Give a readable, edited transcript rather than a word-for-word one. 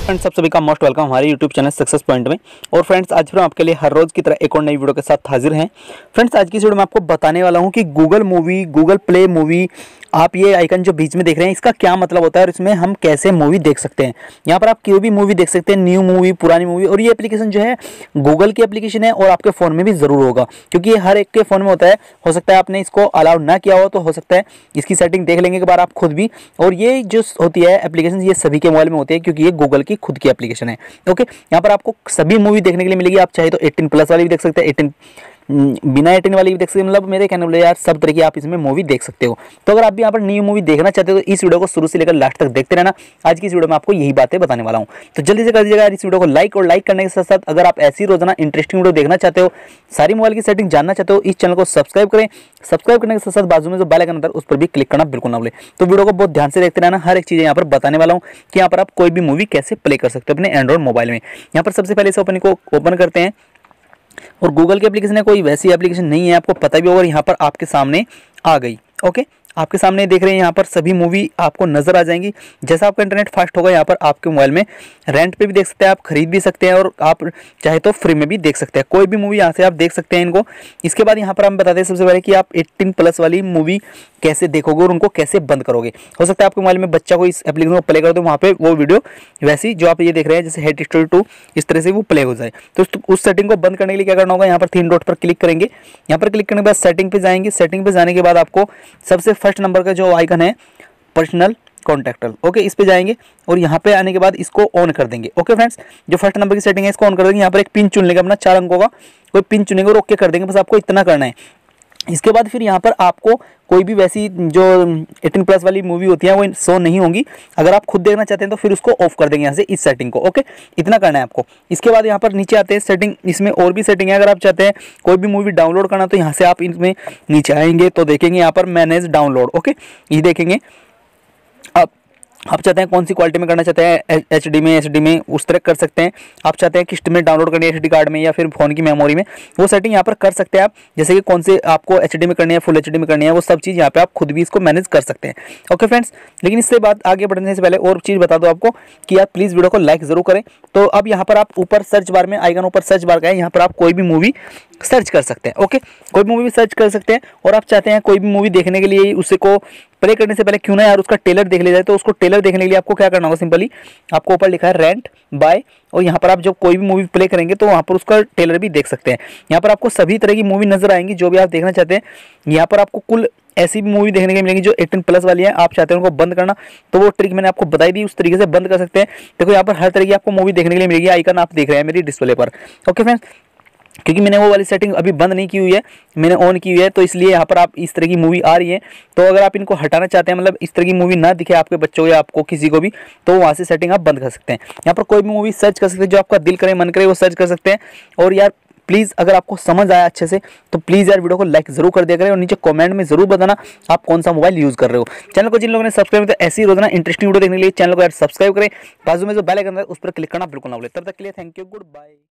Friends, सब सभी का मोस्ट वेलकम हमारे यूट्यूब चैनल सक्सेस पॉइंट में। और फ्रेंड्स, आज फिर हम आपके लिए हर रोज़ की तरह एक और नई वीडियो के साथ हाजिर हैं। फ्रेंड्स, आज की इस वीडियो में आपको बताने वाला हूं कि Google movie, Google Play movie, आप ये आइकन जो बीच में देख रहे हैं इसका क्या मतलब होता है और इसमें हम कैसे मूवी देख सकते हैं। यहाँ पर आप कोई भी मूवी देख सकते हैं, न्यू मूवी, पुरानी मूवी। और ये एप्लीकेशन जो है गूगल की एप्लीकेशन है और आपके फ़ोन में भी ज़रूर होगा, क्योंकि ये हर एक के फ़ोन में होता है। हो सकता है आपने इसको अलाउ ना किया हो, तो हो सकता है इसकी सेटिंग देख लेंगे एक बार आप खुद भी। और ये जो होती है एप्लीकेशन, ये सभी के मोबाइल में होती है, क्योंकि ये गूगल की खुद की एप्लीकेशन है। ओके, यहाँ पर आपको सभी मूवी देखने के लिए मिलेगी। आप चाहे तो 18+ वाली भी देख सकते हैं, 18 बिना 18 वाली भी देख सकते हैं। मतलब मेरे कहने वाले यार, सब तरह की आप इसमें मूवी देख सकते हो। तो अगर आप भी यहाँ पर न्यू मूवी देखना चाहते हो तो इस वीडियो को शुरू से लेकर लास्ट तक देखते रहना। आज की इस वीडियो में आपको यही बातें बताने वाला हूँ, तो जल्दी से कर दीजिएगा यार इस वीडियो को लाइक। और लाइक करने के साथ साथ अगर आप ऐसी रोजाना इंटरेस्टिंग वीडियो देखना चाहते हो, सारी मोबाइल की सेटिंग जानना चाहते हो, इस चैनल को सब्सक्राइब करें। सब्सक्राइब करने के साथ साथ बाजू में जो बेल आइकन आता है उस पर भी क्लिक करना बिल्कुल ना भूलें। तो वीडियो को बहुत ध्यान से देखते रहना, हर एक चीज़ यहाँ पर बताने वाला हूँ कि यहाँ पर आप कोई भी मूवी कैसे प्ले कर सकते हो अपने एंड्रॉइड मोबाइल में। यहाँ पर सबसे पहले इस ओपन को ओपन करते हैं। और गूगल की एप्लीकेशन है, कोई वैसी एप्लीकेशन नहीं है, आपको पता भी होगा। यहाँ पर आपके सामने आ गई। ओके, आपके सामने देख रहे हैं, यहाँ पर सभी मूवी आपको नजर आ जाएंगी। जैसा आपका इंटरनेट फास्ट होगा, यहाँ पर आपके मोबाइल में रेंट पे भी देख सकते हैं, आप खरीद भी सकते हैं, और आप चाहे तो फ्री में भी देख सकते हैं। कोई भी मूवी यहाँ से आप देख सकते हैं इनको। इसके बाद यहाँ पर हम बताते हैं सबसे पहले कि आप 18+ वाली मूवी कैसे देखोगे और उनको कैसे बंद करोगे। हो सकता है आपके मोबाइल में बच्चा को इस एप्लीकेशन को प्ले कर दो, वहाँ पे वो वीडियो वैसी जो आप ये देख रहे हैं, जैसे हेड स्टोरी 2, इस तरह से वो प्ले हो जाए। तो उस सेटिंग को बंद करने के लिए क्या करना होगा, यहाँ पर 3 डॉट पर क्लिक करेंगे। यहाँ पर क्लिक करने के बाद सेटिंग पे जाएंगे। सेटिंग पे जाने के बाद आपको सबसे फर्स्ट नंबर का जो आइकन है, पर्सनल कॉन्टैक्टर, ओके, इस पे जाएंगे और यहाँ पे आने के बाद इसको ऑन कर देंगे। ओके फ्रेंड्स, जो फर्स्ट नंबर की सेटिंग है इसको ऑन कर देंगे। यहाँ पर एक पिन चुन लेंगे, अपना 4 अंकों का कोई पिन चुनेंगे और ओके कर देंगे। बस आपको इतना करना है। इसके बाद फिर यहाँ पर आपको कोई भी वैसी जो 18+ वाली मूवी होती है वो शो नहीं होंगी। अगर आप खुद देखना चाहते हैं तो फिर उसको ऑफ कर देंगे यहाँ से, इस सेटिंग को। ओके, इतना करना है आपको। इसके बाद यहाँ पर नीचे आते हैं सेटिंग, इसमें और भी सेटिंग है। अगर आप चाहते हैं कोई भी मूवी डाउनलोड करना तो यहाँ से आप इसमें नीचे आएंगे तो देखेंगे यहाँ पर मैनेज डाउनलोड। ओके, ये देखेंगे आप चाहते हैं कौन सी क्वालिटी में करना चाहते हैं, HD में, SD में, उस तरह कर सकते हैं। आप चाहते हैं किस्त में डाउनलोड करनी है, SD कार्ड में या फिर फ़ोन की मेमोरी में, वो सेटिंग यहाँ पर कर सकते हैं आप। जैसे कि कौन से आपको HD में करनी है, फुल HD में करनी है, वो सब चीज़ यहाँ पे आप खुद भी इसको मैनेज कर सकते हैं। ओके फ्रेंड्स, लेकिन इससे बात आगे बढ़ने से पहले और चीज़ बता दो आपको कि आप प्लीज़ वीडियो को लाइक ज़रूर करें। तो अब यहाँ पर आप ऊपर सर्च बार में, आइकन ऊपर सर्च बार का है, यहाँ पर आप कोई भी मूवी सर्च कर सकते हैं। ओके, कोई भी मूवी सर्च कर सकते हैं। और आप चाहते हैं कोई भी मूवी देखने के लिए उसे को प्ले करने से पहले क्यों ना यार उसका टेलर देख लिया जाए, तो उसको टेलर देखने के लिए आपको क्या करना होगा, सिंपली आपको ऊपर लिखा है रेंट बाय, और यहाँ पर आप जब कोई भी मूवी प्ले करेंगे तो वहाँ पर उसका टेलर भी देख सकते हैं। यहाँ पर आपको सभी तरह की मूवी नजर आएंगी जो भी आप देखना चाहते हैं। यहाँ पर आपको कुल ऐसी भी मूवी देखने के मिलेंगी जो 18+ वाली है। आप चाहते हैं उनको बंद करना तो वो ट्रिक मैंने आपको बताई दी, उस तरीके से बंद कर सकते हैं। देखो यहाँ पर हर तरह की आपको मूवी देखने के लिए मिलेगी। आइकन आप देख रहे हैं मेरी डिस्प्ले पर। ओके फ्रेंड्स, क्योंकि मैंने वो वाली सेटिंग अभी बंद नहीं की हुई है, मैंने ऑन की हुई है, तो इसलिए यहाँ पर आप इस तरह की मूवी आ रही है। तो अगर आप इनको हटाना चाहते हैं, मतलब इस तरह की मूवी ना दिखे आपके बच्चों को या आपको किसी को भी, तो वहाँ से सेटिंग आप बंद कर सकते हैं। यहाँ पर कोई भी मूवी सर्च कर सकते हैं, जो आपका दिल करे, मन करे, वो सर्च कर सकते हैं। और यार प्लीज़, अगर आपको समझ आया अच्छे से तो प्लीज़ यार वीडियो को लाइक जरूर कर दिया करें और नीचे कमेंट में जरूर बताना आप कौन सा मोबाइल यूज़ कर रहे हो। चैनल को जिन लोगों ने सब्सक्राइब किया, ऐसी रोजाना इंटरेस्टिंग वीडियो देखने के लिए चैनल को यार सब्सक्राइब करें। बाजू में जो बेल आइकन है उस पर क्लिक करना बिल्कुल ना भूलें। तब तक के लिए थैंक यू, गुड बाय।